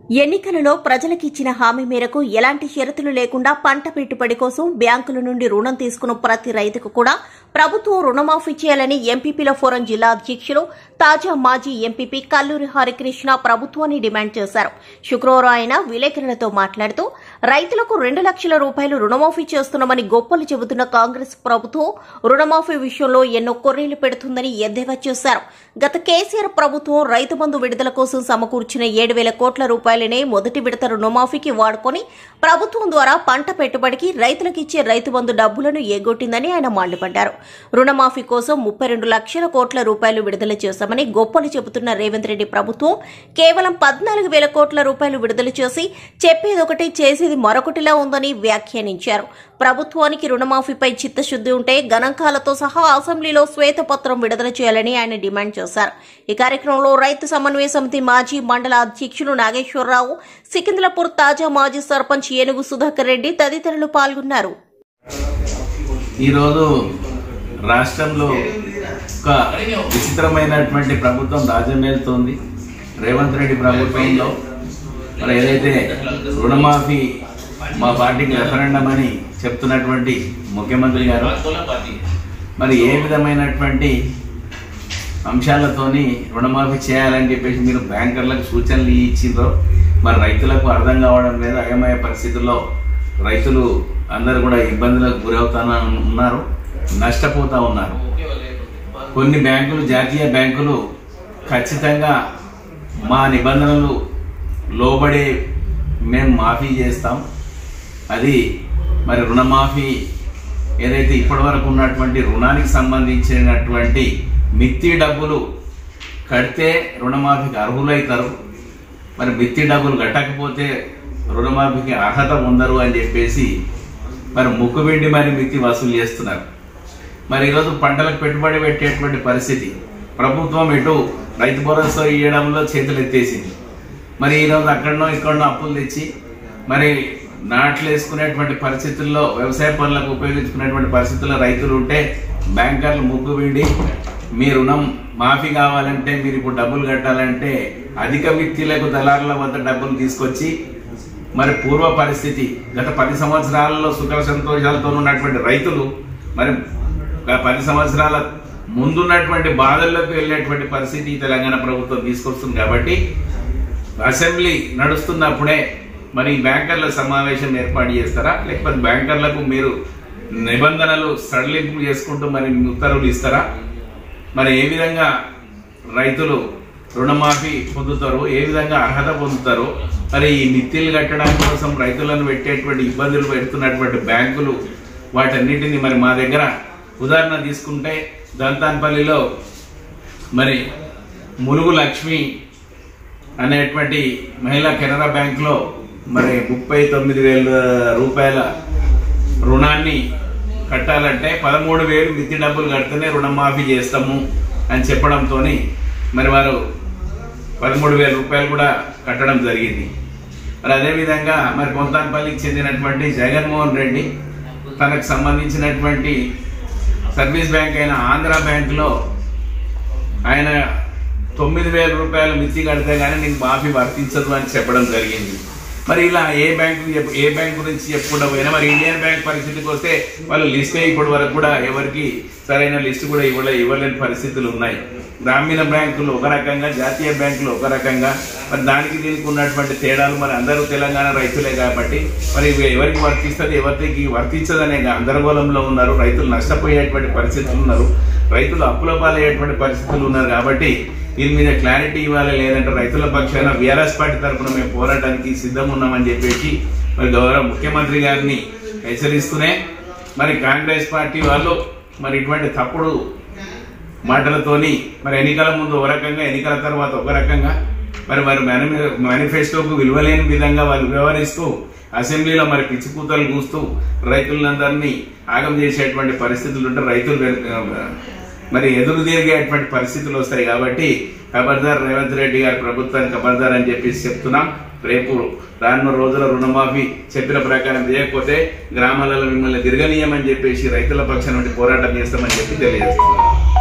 ఎన్నికలలో ప్రజలకు ఇచ్చిన హామీ మేరకు ఎలాంటి షరతులు లేకుండా పంట పెట్టుబడి కోసం బ్యాంకుల నుండి రుణం తీసుకున్న ప్రతి రైతుకు కూడా ప్రభుత్వం రుణమాఫీ చేయాలని ఎంపీపీల ఫోరం జిల్లా అధ్యక్షులు తాజా మాజీ ఎంపీపీ కల్లూరి హరికృష్ణ ప్రభుత్వాన్ని డిమాండ్ చేశారు. శుక్రవారం ఆయన విలేకరులతో మాట్లాడుతూ రైతులకు 2 లక్షల రూపాయలు రుణమాఫీ చేస్తున్నామని గొప్పలు చెబుతున్న కాంగ్రెస్ ప్రభుత్వం రుణమాఫీ విషయంలో ఎన్నో కొర్రీలు పెడుతుందని ఎద్దేవా చేశారు. గత కేసీఆర్ ప్రభుత్వం రైతు బంధు విడుదల కోసం సమకూర్చిన 7,000 కోట్ల రూపాయలనే మొదటి విడత రుణమాఫీకి వాడుకొని ప్రభుత్వం ద్వారా పంట పెట్టుబడికి రైతులకిచ్చే రైతు బంధు డబ్బులను ఎగ్గొట్టిందని ఆయన మండిపడ్డారు. రుణమాఫీ కోసం 32 లక్షల కోట్ల రూపాయలు విడుదల చేశామని గొప్పలు చెబుతున్న రేవంత్ రెడ్డి ప్రభుత్వం కేవలం 14,000 కోట్ల రూపాయలు విడుదల చేసి చెప్పేదొకటి చేసేది మరొకటిలా ఉందని వ్యాఖ్యానించారు. ప్రభుత్వానికి రుణమాఫీపై చిత్తశుద్ది ఉంటే గణాంకాలతో సహా అసెంబ్లీలో శ్వేతపత్రం విడుదల చేయాలని ఆయన డిమాండ్ చేశారు. ఈ కార్యక్రమంలో రైతు సమన్వయ సమితి మాజీ మండల అధ్యక్షులు నాగేశ్వరరావు, సికింద్రాపూర్ తాజా మాజీ సర్పంచ్ ఏనుగు సుధాకర్ రెడ్డి తదితరులు పాల్గొన్నారు. ఈరోజు రాష్ట్రంలో ఒక విచిత్రమైనటువంటి ప్రభుత్వం రాజ్యమేలుతోంది. రేవంత్ రెడ్డి ప్రభుత్వంలో మరి ఏదైతే రుణమాఫీ మా పార్టీకి రెఫరెండం అని చెప్తున్నటువంటి ముఖ్యమంత్రి గారు మరి ఏ విధమైనటువంటి అంశాలతోని రుణమాఫీ చేయాలని చెప్పేసి మీరు బ్యాంకర్లకు సూచనలు ఇచ్చిండ్రో మరి రైతులకు అర్థం కావడం లేదు. అయోమయ పరిస్థితుల్లో రైతులు అందరూ కూడా ఇబ్బందులకు గురవుతానే ఉన్నారు, నష్టపోతూ ఉన్నారు. కొన్ని బ్యాంకులు, జాతీయ బ్యాంకులు ఖచ్చితంగా మా నిబంధనలు లోబడే మేము మాఫీ చేస్తాం, అది మరి రుణమాఫీ ఏదైతే ఇప్పటివరకు ఉన్నటువంటి రుణానికి సంబంధించినటువంటి మిత్తి డబ్బులు కడితే రుణమాఫీకి అర్హులవుతారు, మరి మిత్తి డబ్బులు కట్టకపోతే రుణమాఫీకి అర్హత పొందరు అని చెప్పేసి మరి ముక్కుబిండి మరి మిత్తి వసూలు చేస్తున్నారు. మరి ఈరోజు పంటలకు పెట్టుబడి పెట్టేటువంటి పరిస్థితి ప్రభుత్వం ఎటు రైతు భరోసా ఇవ్వడంలో చేతులు ఎత్తేసింది. మరి ఈరోజు అక్కడనో ఇక్కడనో అప్పులు తెచ్చి మరి నాట్లు వేసుకునేటువంటి పరిస్థితుల్లో, వ్యవసాయ పనులకు ఉపయోగించుకునేటువంటి పరిస్థితుల్లో రైతులు ఉంటే బ్యాంకర్లు ముక్కుబిండి మీ రుణం మాఫీ కావాలంటే మీరు ఇప్పుడు డబ్బులు కట్టాలంటే అధిక మిత్తిలకు దళారుల వద్ద డబ్బులు తీసుకొచ్చి మరి పూర్వ పరిస్థితి గత 10 సంవత్సరాలలో సుఖ సంతోషాలతో ఉన్నటువంటి రైతులు మరి 10 సంవత్సరాల ముందున్నటువంటి బాధల్లోకి వెళ్ళేటువంటి పరిస్థితి తెలంగాణ ప్రభుత్వం తీసుకొస్తుంది. కాబట్టి అసెంబ్లీ నడుస్తున్నప్పుడే మరి బ్యాంకర్ల సమావేశం ఏర్పాటు చేస్తారా, లేకపోతే బ్యాంకర్లకు మీరు నిబంధనలు సడలింపు చేసుకుంటూ మరి ఉత్తర్వులు ఇస్తారా? మరి ఏ విధంగా రైతులు రుణమాఫీ పొందుతారు, ఏ విధంగా అర్హత పొందుతారు? మరి ఈ మిత్తిలు కట్టడానికి కోసం రైతులను పెట్టేటువంటి ఇబ్బందులు పెడుతున్నటువంటి బ్యాంకులు వాటన్నిటిని మరి మా దగ్గర ఉదాహరణ తీసుకుంటే దంతాన్పల్లిలో మరి ములుగు లక్ష్మి అనేటువంటి మహిళా కెనరా బ్యాంకులో మరి 39,000 రూపాయల రుణాన్ని కట్టాలంటే 13,000 మిత్తి డబ్బులు కడితేనే రుణమాఫీ చేస్తాము అని చెప్పడంతో మరి వారు 13,000 రూపాయలు కూడా కట్టడం జరిగింది. మరి అదేవిధంగా మరి కొంతాన్పల్లికి చెందినటువంటి జగన్మోహన్ రెడ్డి తనకు సంబంధించినటువంటి సర్వీస్ బ్యాంక్ అయిన ఆంధ్ర బ్యాంకులో ఆయన 9,000 రూపాయలు మిత్తి కడితే కానీ నీకు మాఫీ వర్తించదు అని చెప్పడం జరిగింది. మరి ఇలా ఏ బ్యాంక్ గురించి చెప్పుకుంటూ పోయినా మరి ఇండియన్ బ్యాంక్ పరిస్థితికి వస్తే వాళ్ళు లిస్టే ఇప్పటి వరకు కూడా ఎవరికి సరైన లిస్టు కూడా ఇవ్వలేని పరిస్థితులు ఉన్నాయి. గ్రామీణ బ్యాంకులు ఒక రకంగా, జాతీయ బ్యాంకులు ఒక రకంగా, మరి దానికి దీనికి ఉన్నటువంటి తేడాలు మరి అందరూ తెలంగాణ రైతులే కాబట్టి మరి ఎవరికి వర్తిస్తుంది, ఎవరికి వర్తించదనే గందరగోళంలో ఉన్నారు. రైతులు నష్టపోయేటువంటి పరిస్థితులు ఉన్నారు, రైతులు అప్పుల పాలయ్యేటువంటి పరిస్థితులు ఉన్నారు. కాబట్టి దీని మీద క్లారిటీ ఇవ్వాలి, లేదంటే రైతుల పక్షాన బీఆర్ఎస్ పార్టీ తరఫున మేము పోరాటానికి సిద్ధం ఉన్నామని చెప్పేసి మరి గౌరవ ముఖ్యమంత్రి గారిని హెచ్చరిస్తూనే మరి కాంగ్రెస్ పార్టీ వాళ్ళు మరి ఇటువంటి తప్పుడు మాటలతోని మరి ఎన్నికల ముందు ఒక రకంగా, ఎన్నికల తర్వాత ఒక రకంగా మరి మేనిఫెస్టోకు విలువలేని విధంగా వాళ్ళు వ్యవహరిస్తూ అసెంబ్లీలో మరి పిచ్చి కూతలు కూస్తూ రైతులందరినీ ఆగం చేసేటువంటి పరిస్థితులు ఉంటే రైతులు మరి ఎదురు తిరిగేటువంటి పరిస్థితులు వస్తాయి. కాబట్టి ఖబర్దార్ రేవంత్ రెడ్డి గారి ప్రభుత్వానికి ఖబర్దార్ అని చెప్పేసి చెప్తున్నాం. రేపు రానున్న రోజుల రుణమాఫీ చెప్పిన ప్రకారం చేయకపోతే గ్రామాలలో మిమ్మల్ని తిరగనీయమని చెప్పేసి రైతుల పక్షాన పోరాటం చేస్తామని చెప్పి తెలియజేస్తున్నాం.